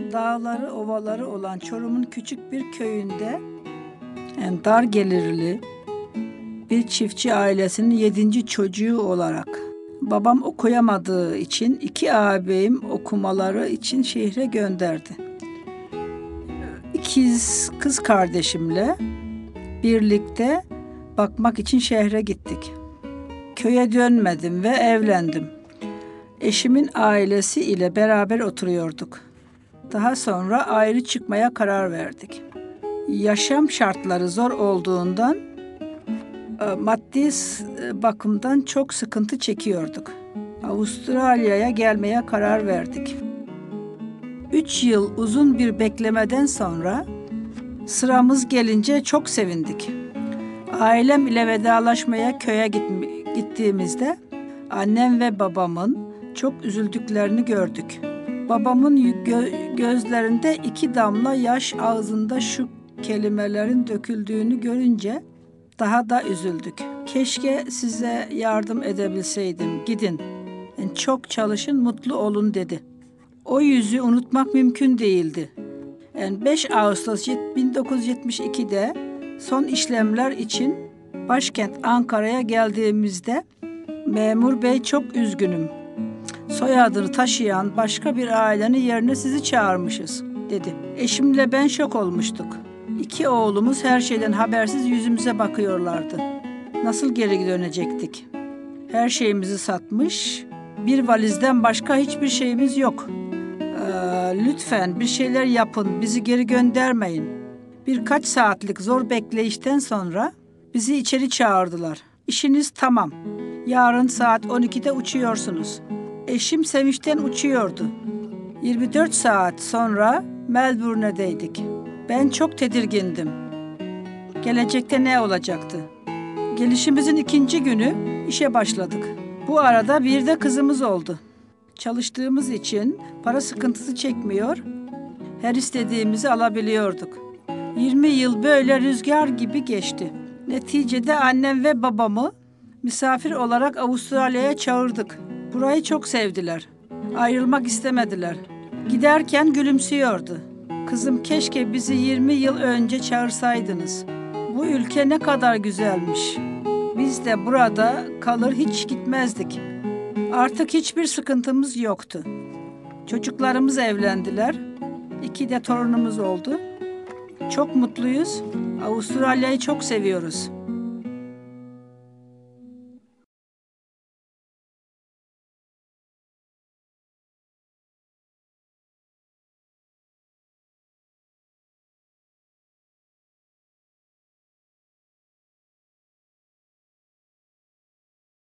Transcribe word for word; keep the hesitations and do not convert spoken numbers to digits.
Dağları, ovaları olan Çorum'un küçük bir köyünde, yani dar gelirli bir çiftçi ailesinin yedinci çocuğu olarak babam okuyamadığı için iki ağabeyim okumaları için şehre gönderdi. İkiz kız kardeşimle birlikte bakmak için şehre gittik. Köye dönmedim ve evlendim. Eşimin ailesi ile beraber oturuyorduk. Daha sonra ayrı çıkmaya karar verdik. Yaşam şartları zor olduğundan maddi bakımdan çok sıkıntı çekiyorduk. Avustralya'ya gelmeye karar verdik. Üç yıl uzun bir beklemeden sonra sıramız gelince çok sevindik. Ailem ile vedalaşmaya köye gittiğimizde annem ve babamın çok üzüldüklerini gördük. Babamın gö- gözlerinde iki damla yaş, ağzında şu kelimelerin döküldüğünü görünce daha da üzüldük. Keşke size yardım edebilseydim. Gidin, yani çok çalışın, mutlu olun dedi. O yüzü unutmak mümkün değildi. Yani beş Ağustos bin dokuz yüz yetmiş ikide son işlemler için başkent Ankara'ya geldiğimizde memur bey çok üzgünüm. Soyadını taşıyan başka bir ailenin yerine sizi çağırmışız dedi. Eşimle ben şok olmuştuk. İki oğlumuz her şeyden habersiz yüzümüze bakıyorlardı. Nasıl geri dönecektik? Her şeyimizi satmış, bir valizden başka hiçbir şeyimiz yok. Ee, lütfen bir şeyler yapın, bizi geri göndermeyin. Birkaç saatlik zor bekleyişten sonra bizi içeri çağırdılar. İşiniz tamam. Yarın saat on ikide uçuyorsunuz. Eşim sevinçten uçuyordu. yirmi dört saat sonra Melbourne'deydik. Ben çok tedirgindim. Gelecekte ne olacaktı? Gelişimizin ikinci günü işe başladık. Bu arada bir de kızımız oldu. Çalıştığımız için para sıkıntısı çekmiyor, her istediğimizi alabiliyorduk. yirmi yıl böyle rüzgar gibi geçti. Neticede annem ve babamı misafir olarak Avustralya'ya çağırdık. Burayı çok sevdiler. Ayrılmak istemediler. Giderken gülümsüyordu. Kızım, keşke bizi yirmi yıl önce çağırsaydınız. Bu ülke ne kadar güzelmiş. Biz de burada kalır hiç gitmezdik. Artık hiçbir sıkıntımız yoktu. Çocuklarımız evlendiler. İki de torunumuz oldu. Çok mutluyuz. Avustralya'yı çok seviyoruz.